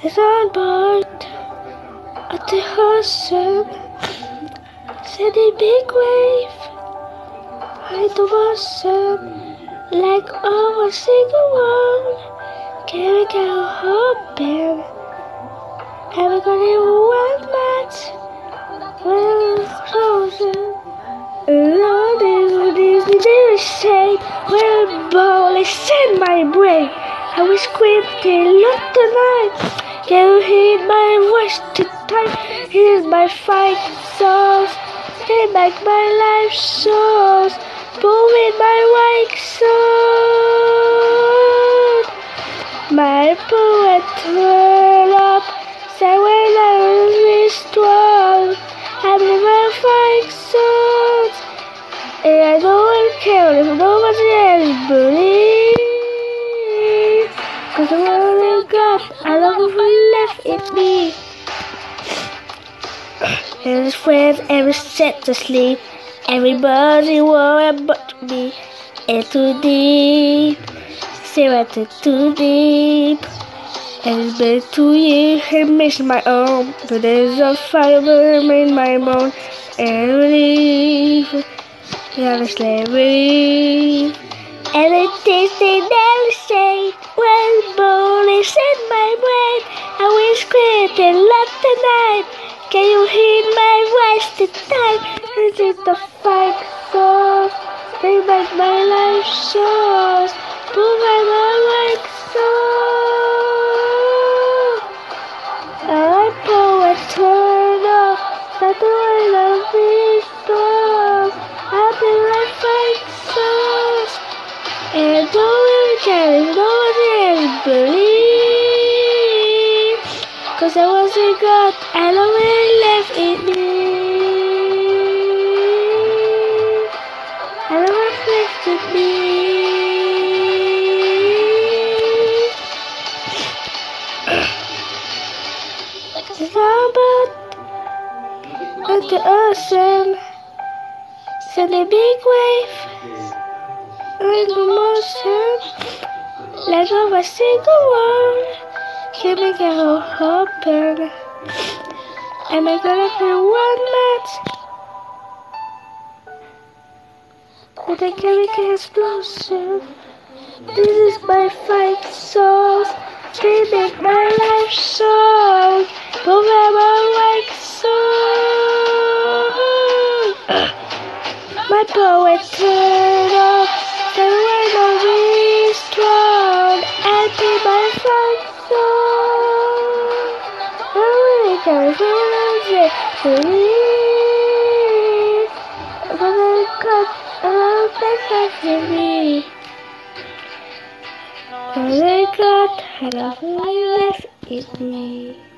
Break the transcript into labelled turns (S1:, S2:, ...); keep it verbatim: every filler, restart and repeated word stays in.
S1: As on board at the ocean, said a big wave by the ocean, like oh a single one. Can we go hoping? And we're gonna one match. Well, frozen. Lord, this is the shade. Well, ball is in my brain. I was squinting, look tonight. Can you hear my voice to time? Here's my fight sauce. They make my life sauce. Moving my white sword. My poet turn up. Say when I was strong. I'm in my fight sauce. And I don't care if nobody else believes. Cause I only got a lot of left in me. And his friends ever set to sleep. Everybody worried about me. And too deep. Say I took too deep. And it's been two years and missing my arm. But there's a fiber in my bone. And I believe. Yeah, it's slavery. And it is they never say. Well, ball is in my brain. I will scream a lot tonight. Can you hear my voice tonight? This is the fight sauce. They make my life sauce. Pull my life sauce. I poet turn off. That's the way love is strong. I'll be like fight sauce. And don't really care if nobody else believes. Cause I wasn't God and I really left in me. And I was left in me. Somebody at the ocean send a big wave. In the motion, like of a single one, can make it all happen. Am I gonna play one match? With a chemical explosion. This is my fight sauce. They make my life so. Forever like song. My poet turn up. The way of be strong and be my fight song. I really can't believe it. But I got a lot of things in me. But I got a lot of left in me.